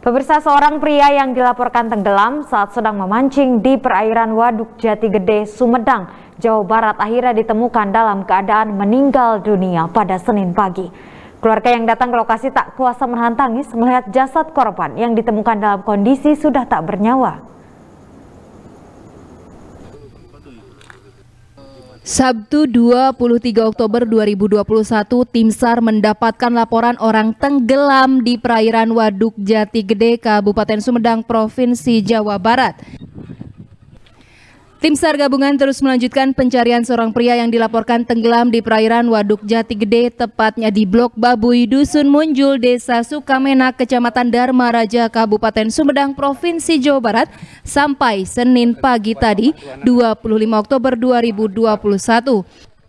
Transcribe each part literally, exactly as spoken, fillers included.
Pemirsa, seorang pria yang dilaporkan tenggelam saat sedang memancing di perairan Waduk Jati Gede, Sumedang, Jawa Barat akhirnya ditemukan dalam keadaan meninggal dunia pada Senin pagi. Keluarga yang datang ke lokasi tak kuasa menahan tangis melihat jasad korban yang ditemukan dalam kondisi sudah tak bernyawa. Sabtu dua puluh tiga Oktober dua ribu dua puluh satu, Tim SAR mendapatkan laporan orang tenggelam di perairan Waduk Jati Gede, Kabupaten Sumedang, Provinsi Jawa Barat. Tim SAR gabungan terus melanjutkan pencarian seorang pria yang dilaporkan tenggelam di perairan Waduk Jati Gede, tepatnya di Blok Babuy, Dusun Munjul, Desa Sukamenak, Kecamatan Dharma Raja, Kabupaten Sumedang, Provinsi Jawa Barat, sampai Senin pagi tadi, dua puluh lima Oktober dua ribu dua puluh satu.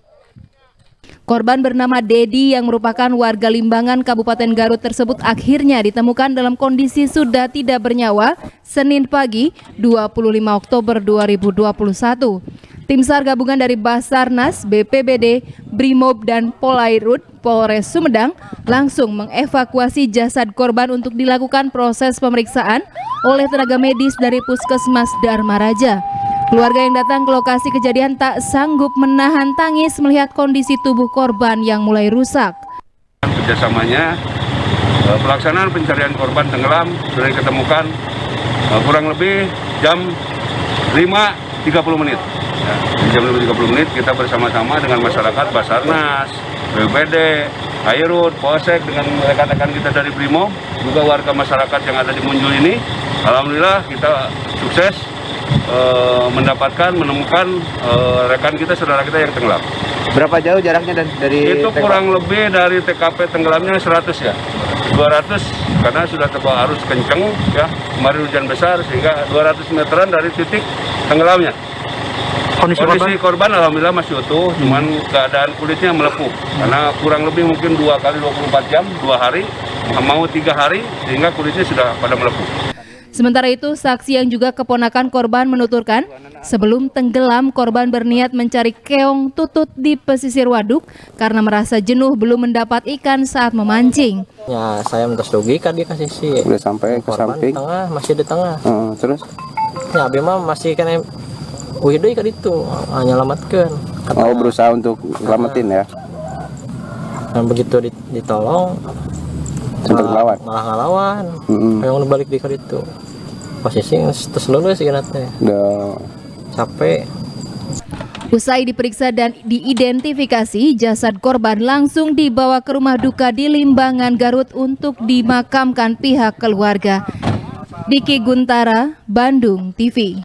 Korban bernama Dedi yang merupakan warga Limbangan, Kabupaten Garut tersebut akhirnya ditemukan dalam kondisi sudah tidak bernyawa Senin pagi dua puluh lima Oktober dua ribu dua puluh satu. Tim SAR gabungan dari Basarnas, B P B D, Brimob, dan Polairut Polres Sumedang langsung mengevakuasi jasad korban untuk dilakukan proses pemeriksaan oleh tenaga medis dari Puskesmas Dharma Raja. Keluarga yang datang ke lokasi kejadian tak sanggup menahan tangis melihat kondisi tubuh korban yang mulai rusak. Kerjasamanya, pelaksanaan pencarian korban tenggelam sudah diketemukan kurang lebih jam lima tiga puluh menit. Ya, jam lima tiga puluh menit kita bersama-sama dengan masyarakat, Basarnas, B P B D, Airut, Polsek, dengan rekan-rekan kita dari Brimob, juga warga masyarakat yang ada di Munjul ini. Alhamdulillah kita sukses Uh, mendapatkan, menemukan uh, rekan kita, saudara kita yang tenggelam. Berapa jauh jaraknya dari, dari itu T K P? Kurang lebih dari T K P tenggelamnya seratus ya, dua ratus karena sudah terbawa arus kenceng ya, kemarin hujan besar sehingga dua ratus meteran dari titik tenggelamnya. Kondisi, Kondisi korban? korban alhamdulillah masih utuh, hmm. cuman keadaan kulitnya melepuh karena kurang lebih mungkin dua kali dua puluh empat jam, dua hari, mau tiga hari sehingga kulitnya sudah pada melepuh. Sementara itu, saksi yang juga keponakan korban menuturkan, sebelum tenggelam korban berniat mencari keong tutut di pesisir waduk karena merasa jenuh belum mendapat ikan saat memancing. Ya, saya minta rugi kan dia kasih sih. Udah sampai ke samping. Di tengah, masih di tengah. Uh, terus? Ya, abis masih kan uhidoy kan itu nyelamatkan. Oh, berusaha untuk selamatin ya. Dan begitu ditolong, sempat ngelawan, malah ngelawan, mm-hmm. Yang balik di kali itu posisi terus lulus sih nanti. Udah capek. Usai diperiksa dan diidentifikasi, jasad korban langsung dibawa ke rumah duka di Limbangan, Garut untuk dimakamkan pihak keluarga. Diki Guntara, Bandung T V.